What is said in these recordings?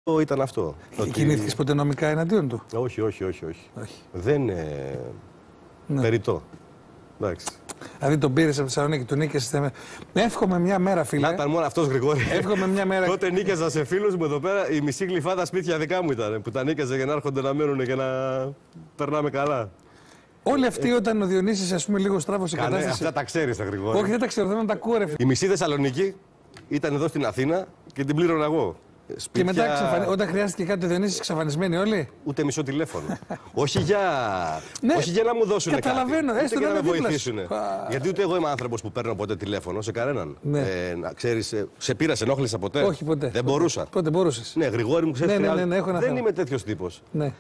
Ήταν αυτό. Κινήθηκες ποτέ νομικά εναντίον του? Όχι. Δεν περιττό. Εντάξει. Δηλαδή τον πήρες από τη Θεσσαλονίκη, του νίκεσαι. Εύχομαι μια μέρα, φίλε. Να ήταν μόνο αυτός, Γρηγόρη. Εύχομαι μια μέρα. Τότε νίκαιζα σε φίλους μου εδώ πέρα. Η μισή γλυφάδα σπίτια δικά μου ήταν. Που τα νίκαιζα για να έρχονται να μένουν και να περνάμε καλά. Όλοι αυτοί όταν ο Διονύσης, ας πούμε, λίγο στράβωσε κατάσταση. Αυτά τα ξέρεις, τα Γρηγόρη. Όχι, δεν τα ξέρω, θέλω να τα ακούω, ρε. Η μισή Θεσσαλονίκη ήταν εδώ στην Αθήνα και την πλήρωνα εγώ. Σπίτια... Και μετά, όταν χρειάστηκε κάτι, ο Διονύσης εξαφανισμένοι όλοι. Ούτε μισό τηλέφωνο. όχι για να μου δώσουν κάτι. Καταλαβαίνω, έστω για να με βοηθήσουν. Γιατί ούτε εγώ είμαι άνθρωπος που παίρνω ποτέ τηλέφωνο σε κανέναν. Ναι. Ξέρεις, σε πήρα, σε ενόχλησα ποτέ? Όχι, ποτέ. Δεν μπορούσα. Πότε μπορούσες? Ναι, Γρηγόρη μου, ξέρεις. Δεν είμαι τέτοιος τύπος. Ναι.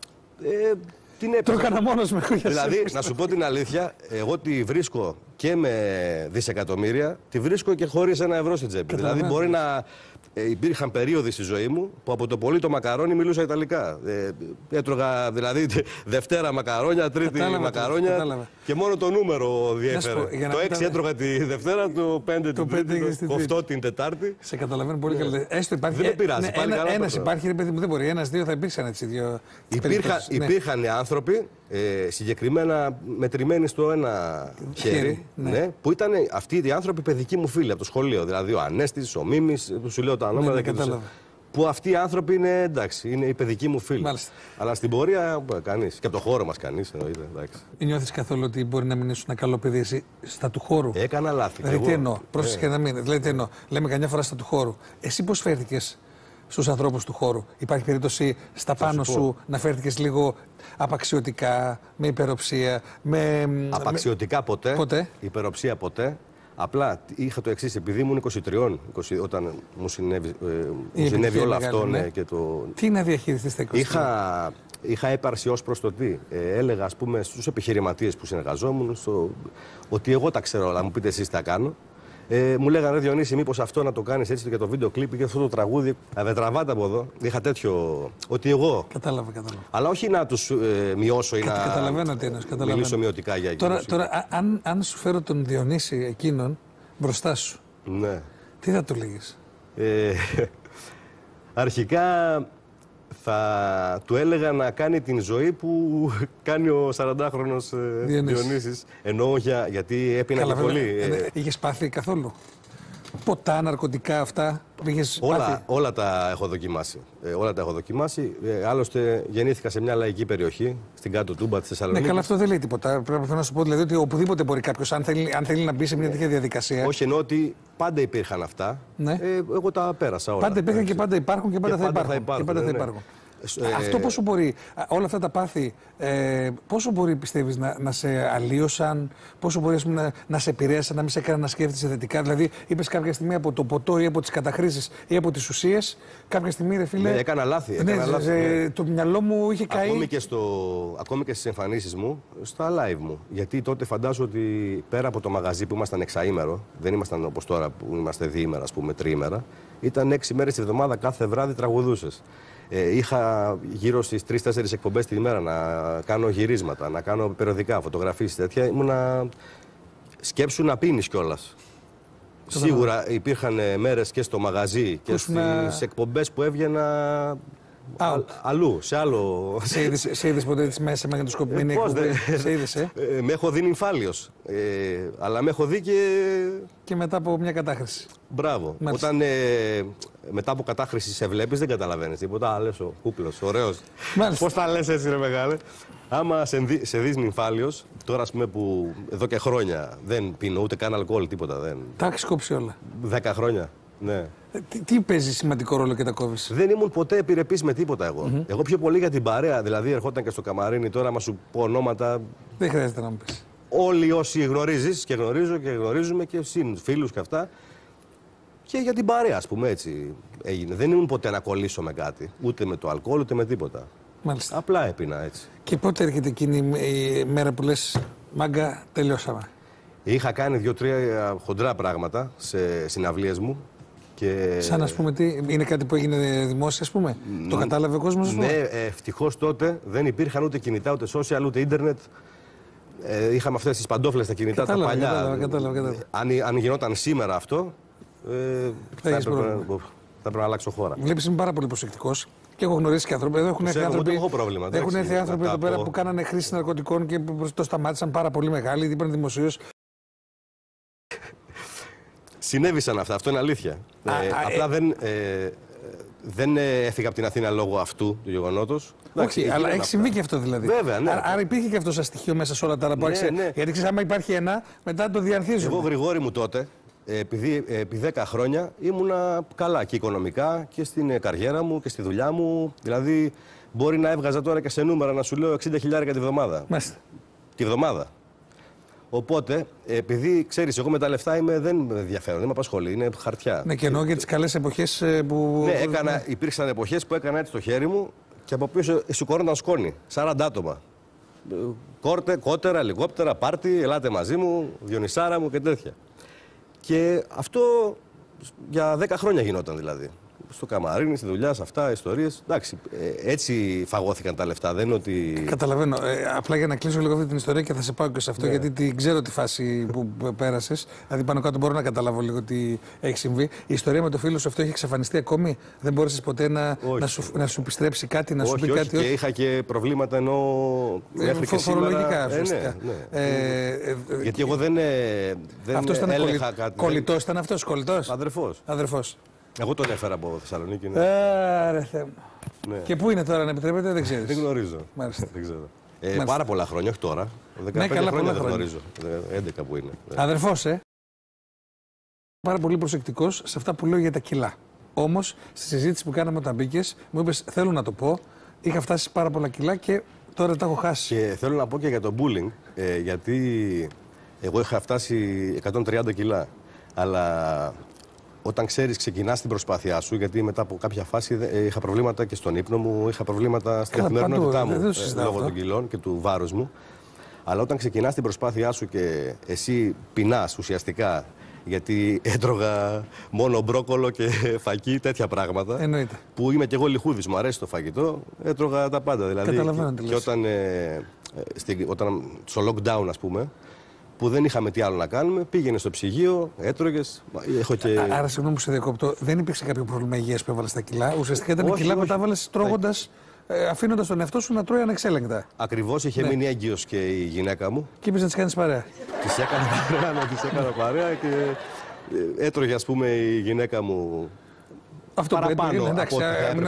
Το έκανα μόνος με. Δηλαδή, να σου πω την αλήθεια, εγώ τη βρίσκω και με δισεκατομμύρια, τη βρίσκω και χωρίς ένα ευρώ στην τσέπη. Δηλαδή, μπορεί να. Υπήρχαν περίοδοι στη ζωή μου που από το πολύ το μακαρόνι μιλούσα Ιταλικά. Έτρωγα δηλαδή Δευτέρα μακαρόνια, Τρίτη μακαρόνια και μόνο το νούμερο διέφερε. Το 6 έτρωγα τη Δευτέρα, το 5 την 8 την Τετάρτη. Σε καταλαβαίνω πολύ καλά. Έστω υπάρχει. Δεν με πειράζει. Ένας υπάρχει, ρε παιδί μου, δεν μπορεί. Ένας-δύο θα υπήρξαν έτσι δύο. Υπήρχαν άνθρωποι συγκεκριμένα μετρημένοι στο ένα χέρι, που ήταν αυτοί οι άνθρωποι παιδικοί μου φίλοι από το σχολείο. Δηλαδή ο Ανέστης, ο Μίμης, του σου λέω τα ονόματα που αυτοί οι άνθρωποι είναι εντάξει, είναι οι παιδικοί μου φίλοι. Μάλιστα. Αλλά στην πορεία κανείς. Και από το χώρο μας κανείς εννοείται. Νιώθεις καθόλου ότι μπορεί να μην ήσουν ένα καλό παιδί εσύ στα του χώρου? Έκανα λάθη. Δηλαδή τι εννοώ? Πρόσεχε να μην. Δηλαδή τι εννοώ? Λέμε καμιά φορά στα του χώρου. Εσύ πώς φέρθηκες στους ανθρώπους του χώρου? Υπάρχει περίπτωση στα πάνω σου να φέρθηκες λίγο απαξιωτικά, με υπεροψία? Απαξιωτικά ποτέ. Υπεροψία ποτέ. Απλά είχα το εξής, επειδή ήμουν 23 όταν μου συνέβη όλο αυτό. Και το... Τι να διαχειριστείς τα 23? Είχα έπαρση ως προς το τι. Έλεγα, ας πούμε, στους επιχειρηματίες που συνεργαζόμουν ότι εγώ τα ξέρω όλα, μου πείτε εσείς τι θα κάνω. Μου λέγανε, ρε Διονύση, μήπως αυτό να το κάνεις έτσι και το βίντεο κλιπ και αυτό το τραγούδι. Δεν τραβάτε από εδώ. Είχα τέτοιο. Ότι εγώ. Κατάλαβα. Αλλά όχι να τους μειώσω ή να μιλήσω μειωτικά για εκείνους. Τώρα αν σου φέρω τον Διονύση εκείνον μπροστά σου, ναι. Τι θα του λέγεις? Αρχικά θα του έλεγα να κάνει την ζωή που κάνει ο 40χρονος Διονύσης. Εννοώ γιατί έπινα και πολύ. Είχες πάθει καθόλου? Ποτά, ναρκωτικά, αυτά? Όλα τα έχω δοκιμάσει. Άλλωστε γεννήθηκα σε μια λαϊκή περιοχή, στην κάτω Τούμπα της Θεσσαλονίκης. Ναι, καλά, αυτό δεν λέει τίποτα. Πρέπει να σου πω δηλαδή ότι οπουδήποτε μπορεί κάποιος, αν θέλει να μπει σε μια τέτοια διαδικασία. Όχι, εννοώ ότι πάντα υπήρχαν αυτά. Ναι. Εγώ τα πέρασα όλα. Πάντα υπήρχαν και πάντα υπάρχουν και πάντα θα υπάρχουν. Αυτό πόσο μπορεί, όλα αυτά τα πάθη, πόσο μπορεί πιστεύεις να σε αλλίωσαν, πόσο μπορεί να σε επηρέασαν, να μην σε έκαναν να σκέφτεσαι θετικά? Δηλαδή, είπες κάποια στιγμή από το ποτό ή από τις καταχρήσεις ή από τις ουσίες, κάποια στιγμή, ρε φίλε. Ναι, έκανα λάθη. Το μυαλό μου είχε καεί. Ακόμη και στις εμφανίσεις μου, στα live μου. Γιατί τότε φαντάζομαι ότι πέρα από το μαγαζί που ήμασταν εξαήμερο, δεν ήμασταν όπως τώρα που είμαστε διήμερα, ας πούμε, τριήμερα, ήταν 6 μέρες τη εβδομάδα, κάθε βράδυ τραγουδούσες. Είχα γύρω στις 3-4 εκπομπές την ημέρα να κάνω γυρίσματα, να κάνω περιοδικά, φωτογραφίες τέτοια. Ήμουνα σκέψου να πίνεις κιόλας. Σίγουρα υπήρχαν μέρες και στο μαγαζί και στις εκπομπές που έβγαινα αλλού, σε άλλο. Σε είδες ποτέ μέσα μαγνητοσκοπημένη εκπομπή? Σε είδες, με έχω δει νυμφάλιος, αλλά με έχω δει και μετά από μια κατάχρηση. Μπράβο. Μάλιστα. Όταν μετά από κατάχρηση σε βλέπεις, δεν καταλαβαίνεις τίποτα. Λες ο κούπλος, ωραίος. Πώς τα λες έτσι, ρε μεγάλε? Άμα σε δεις νυμφάλιος, τώρα ας πούμε που εδώ και χρόνια δεν πίνω ούτε καν αλκοόλ, τίποτα δεν. Τα έχεις κόψει όλα? 10 χρόνια, ναι. Τι παίζει σημαντικό ρόλο και τα κόβεις? Δεν ήμουν ποτέ επιρρεπής με τίποτα εγώ. Εγώ πιο πολύ για την παρέα. Δηλαδή, ερχόταν και στο καμαρίνι τώρα, άμα σου πω ονόματα. Δεν χρειάζεται να μου πεις. Όλοι όσοι γνωρίζεις και γνωρίζω και γνωρίζουμε και φίλους και αυτά. Και για την παρέα, ας πούμε, έτσι έγινε. Δεν ήμουν ποτέ να κολλήσω με κάτι. Ούτε με το αλκοόλ, ούτε με τίποτα. Μάλιστα. Απλά έπινα έτσι. Και πότε έρχεται εκείνη η μέρα που λες, μάγκα, τελειώσαμε? Είχα κάνει 2-3 χοντρά πράγματα σε συναυλίες μου. Και... Σαν ας πούμε, είναι κάτι που έγινε δημόσια, ας πούμε? Το κατάλαβε ο κόσμος, ας πούμε? Ναι, ευτυχώς τότε δεν υπήρχαν ούτε κινητά, ούτε social, ούτε ίντερνετ. Είχαμε αυτές τις παντόφλες στα κινητά, τα παλιά. Κατάλαβα. Αν γινόταν σήμερα αυτό, πρέπει να αλλάξω χώρα. Βλέπεις, είμαι πάρα πολύ προσεκτικός και έχω γνωρίσει και άνθρωποι. Εδώ έχουν έρθει άνθρωποι, έχουν έρθει άνθρωποι εδώ πέρα που κάνανε χρήση ναρκωτικών και το σταμάτησαν πάρα πολύ μεγάλοι, είπαν δημοσίως. Συνέβησαν αυτά, αυτό είναι αλήθεια. Απλά δεν έφυγα από την Αθήνα λόγω αυτού του γεγονότος. Όχι, αλλά έχει συμβεί και αυτό δηλαδή. Βέβαια, ναι. Άρα υπήρχε και αυτό σαν στοιχείο μέσα σε όλα τα άλλα που άρχισε. Ναι. Γιατί ξέρεις, άμα υπάρχει ένα, μετά το διαρθίζουμε. Εγώ, Γρηγόρη μου, τότε, επί 10 χρόνια ήμουνα καλά και οικονομικά και στην καριέρα μου και στη δουλειά μου. Δηλαδή, μπορεί να έβγαζα τώρα και σε νούμερα να σου λέω 60.000 τη βδομάδα. Μάλιστα. Τη βδομάδα. Οπότε, επειδή ξέρεις, εγώ με τα λεφτά δεν με ενδιαφέρον, δεν με απασχολεί, είναι χαρτιά. Ναι, και εννοώ για τις καλές εποχές που. Ναι, υπήρξαν εποχές που έκανα έτσι το χέρι μου και από πίσω σηκώνονταν σκόνη. 40 άτομα. Κότερα, ελικόπτερα, πάρτι, ελάτε μαζί μου, Διονυσάρα μου και τέτοια. Και αυτό για 10 χρόνια γινόταν δηλαδή. Στο καμαρίνι, στη δουλειά, σε αυτά, ιστορίες. Εντάξει, έτσι φαγώθηκαν τα λεφτά. Δεν είναι ότι. Καταλαβαίνω. Απλά για να κλείσω λίγο αυτή την ιστορία και θα σε πάω και σε αυτό, ναι. Γιατί την ξέρω τη φάση που πέρασες. Δηλαδή, πάνω κάτω μπορώ να καταλάβω λίγο τι έχει συμβεί. Η ιστορία με το φίλο σου αυτό έχει εξαφανιστεί ακόμη. Δεν μπόρεσες ποτέ να σου επιστρέψει κάτι, να σου πει κάτι. Και είχα και προβλήματα ενώ. Φορολογικά, ουσιαστικά. Ναι. Γιατί εγώ δεν έλεγα κάτι. Κολλητός ήταν αυτός, κολλητός. Αδερφός. Εγώ τον έφερα από Θεσσαλονίκη. Ναι. Άρα θέμα. Ναι. Και πού είναι τώρα, αν επιτρέπετε, δεν ξέρεις. Δεν γνωρίζω. Μάλιστα. Δεν ξέρω. Πάρα πολλά χρόνια, όχι τώρα. 15 χρόνια δεν γνωρίζω. 11 που είναι. Αδερφός, Πάρα πολύ προσεκτικός σε αυτά που λέω για τα κιλά. Όμως, στη συζήτηση που κάναμε όταν μπήκες, μου είπες: θέλω να το πω, είχα φτάσει πάρα πολλά κιλά και τώρα τα έχω χάσει. Και θέλω να πω και για το bullying, γιατί εγώ είχα φτάσει 130 κιλά. Αλλά. Όταν ξέρεις, ξεκινάς την προσπάθειά σου, γιατί μετά από κάποια φάση είχα προβλήματα και στον ύπνο μου, είχα προβλήματα στην καθημερινότητά μου λόγω των κιλών και του βάρους μου. Αλλά όταν ξεκινάς την προσπάθειά σου και εσύ πεινάς ουσιαστικά, γιατί έτρωγα μόνο μπρόκολο και φακί, τέτοια πράγματα. Εννοείται. Που είμαι κι εγώ λιχούδης, μου αρέσει το φαγητό, έτρωγα τα πάντα. Δηλαδή, και όταν στο lockdown, ας πούμε, που δεν είχαμε τι άλλο να κάνουμε, πήγαινε στο ψυγείο, έτρωγες. Άρα, συγγνώμη που σε διακόπτω, δεν υπήρξε κάποιο πρόβλημα υγείας που έβαλες στα κιλά. Ουσιαστικά ήταν κιλά που τα έβαλες τρώγοντας, αφήνοντας τον εαυτό σου να τρώει ανεξέλεγκτα. Ακριβώς, είχε μείνει έγκυος και η γυναίκα μου. Και είπες να της κάνεις παρέα. Της έκανα παρέα και έτρωγε, ας πούμε, η γυναίκα μου. Αυτό παραπάνω που εντάξει,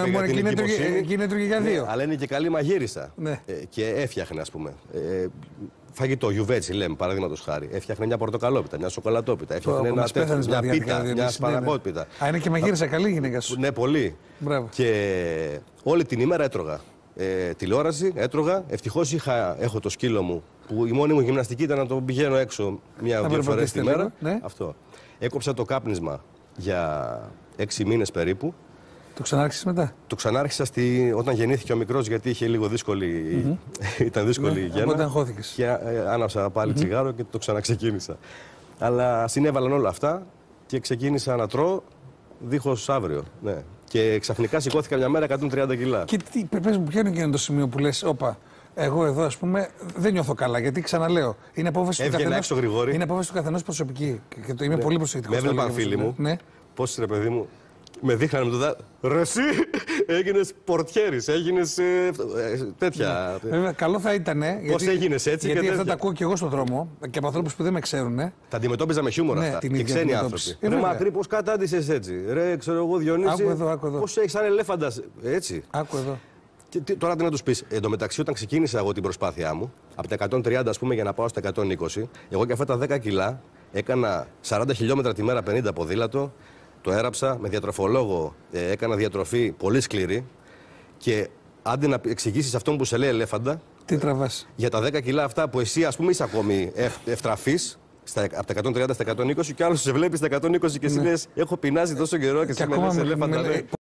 εκείνη έτρωγε για δύο. Αλλά είναι και καλή μαγείρισα. Ναι. Και έφτιαχνε, ας πούμε. Φαγητό, γιουβέτσι λέμε, παραδείγματος χάρη. Έφτιαχνε μια πορτοκαλόπιτα, μια σοκολατόπιτα. Έφτιαχνε μια πίτα, μια σπανακόπιτα. Είναι και μαγείρισα καλή γυναίκα σου. Ναι, πολύ. Μπράβο. Και όλη την ημέρα έτρωγα. Τηλεόραση, έτρωγα. Ευτυχώς έχω το σκύλο μου, που η μόνη μου γυμναστική ήταν να το πηγαίνω έξω μία-δύο φορές τη μέρα. Ναι. Αυτό. Έκοψα το κάπνισμα για 6 μήνες περίπου. Το ξανάρχισες μετά? Το ξανάρχισα όταν γεννήθηκε ο μικρός, γιατί είχε λίγο δύσκολη. Ήταν δύσκολη η γέννα. Οπότε αγχώθηκες. Και άναψα πάλι τσιγάρο και το ξαναξεκίνησα. Αλλά συνέβαλαν όλα αυτά και ξεκίνησα να τρώω δίχως αύριο. Ναι. Και ξαφνικά σηκώθηκα μια μέρα 130 κιλά. Και πες μου, ποιο είναι εκείνο το σημείο που λες, όπα, εγώ εδώ ας πούμε δεν νιώθω καλά, γιατί ξαναλέω, είναι απόφαση του καθενός. Είναι απόφαση του καθενός προσωπική. Και είμαι πολύ προσεκτικός. Με έβλεπαν φίλοι μου. Ναι. Πώς ρε παιδί μου. Με δείχνανε με το δάχτυλο. Ρε εσύ, έγινες πορτιέρης, έγινες τέτοια. Βέβαια, καλό θα ήταν. Πώς έγινες έτσι γιατί και αυτά τα ακούω και εγώ στον δρόμο και από ανθρώπους που δεν με ξέρουν. Τα αντιμετώπιζα με χιούμορ αυτά. Και ξένοι άνθρωποι. Ρε Μακρύ, πώς κατάντησες έτσι. Ρε, ξέρω εγώ, Διονύση. Άκου εδώ. Πώς έχεις σαν ελέφαντας. Έτσι. Άκου εδώ. Και τώρα τι να τους πεις. Εν τω μεταξύ, όταν ξεκίνησα εγώ την προσπάθειά μου, από τα 130 ας πούμε για να πάω στα 120, εγώ και αυτά τα 10 κιλά έκανα 40 χιλιόμετρα τη μέρα 50 ποδήλατο. Το έραψα με διατροφολόγο, έκανα διατροφή πολύ σκληρή και άντε να εξηγήσεις αυτόν που σε λέει ελέφαντα. Τι τραβάς. Για τα 10 κιλά αυτά που εσύ, ας πούμε, είσαι ακόμη ευτραφής, από τα 130 στα 120 και άλλος σε βλέπει στα 120 και εσύ λες, έχω πεινάσει τόσο καιρό και εσύ με λες ελέφαντα.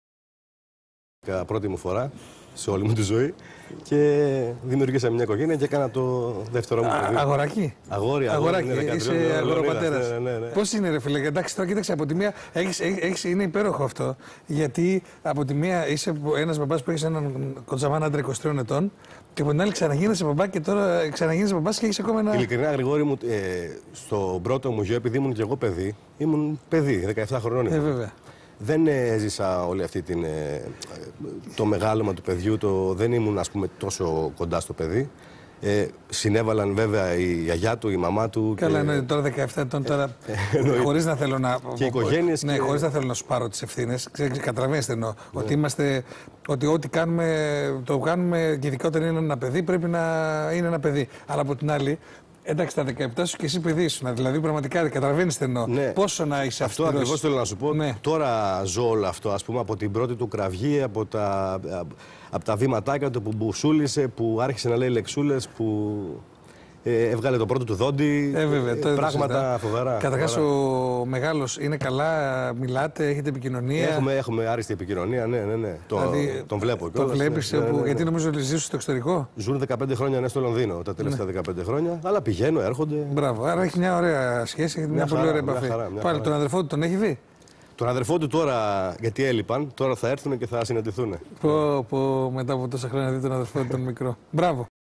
Πρώτη μου φορά σε όλη μου τη ζωή και δημιουργήσα μια οικογένεια και έκανα το δεύτερο μου παιδί. Αγοράκι. Αγοράκι. Είσαι αγοροπατέρας. Ναι. Πώς είναι, ρε φίλε? Εντάξει, τώρα κοίταξε, από τη μία είναι υπέροχο αυτό. Γιατί από τη μία είσαι ένας μπαμπάς που έχει έναν κοντζαμάν άντρα 23 ετών και από την άλλη ξαναγίνεσαι μπαμπά και τώρα ξαναγίνεσαι μπαμπάς και έχει ακόμα ένα. Ειλικρινά, Γρηγόρη μου, στον πρώτο μου γιο, επειδή ήμουν και εγώ παιδί, ήμουν παιδί, 17 χρονών. Βέβαια. Δεν έζησα όλη αυτή το μεγάλωμα του παιδιού, δεν ήμουν ας πούμε τόσο κοντά στο παιδί. Συνέβαλαν βέβαια η γιαγιά του, η μαμά του. Καλά, ναι, τώρα 17 ετών, τώρα. Χωρίς να θέλω να. Και οι οικογένειες. Ναι, χωρίς να θέλω να σου πάρω τις ευθύνες. Καταλαβαίνετε εννοώ. Ναι. Ότι ό,τι κάνουμε, το κάνουμε και ειδικά όταν είναι ένα παιδί, πρέπει να είναι ένα παιδί. Αλλά από την άλλη. Εντάξει, τα 17 σου και εσύ παιδί σου. Δηλαδή, πραγματικά καταλαβαίνεις τι εννοώ. Ναι. Πόσο να είσαι αυτός. Αυτό ακριβώς θέλω να σου πω. Ναι. Τώρα ζω όλο αυτό, ας πούμε, από την πρώτη του κραυγή, από τα βήματάκια του που μπουσούλησε, που άρχισε να λέει λεξούλες, που έβγαλε το πρώτο του δόντι. Βέβαια, πράγματα φοβερά. Καταρχάς, ο μεγάλος είναι καλά, μιλάτε, έχετε επικοινωνία. Έχουμε άριστη επικοινωνία, ναι. Δηλαδή, τον βλέπω. Το βλέπεις, γιατί νομίζω ότι ζήσουν στο εξωτερικό. Ζουν 15 χρόνια στο Λονδίνο τα τελευταία 15 χρόνια, αλλά πηγαίνουν, έρχονται. Μπράβο, άρα έχει μια ωραία σχέση, μια πολύ ωραία επαφή. Πάλι τον αδερφό του τον έχει δει. Τον αδερφό του τώρα, γιατί έλειπαν, τώρα θα έρθουν και θα συναντηθούν. Μετά από τόσα χρόνια δει τον αδερφό του τον μικρό. Μπράβο.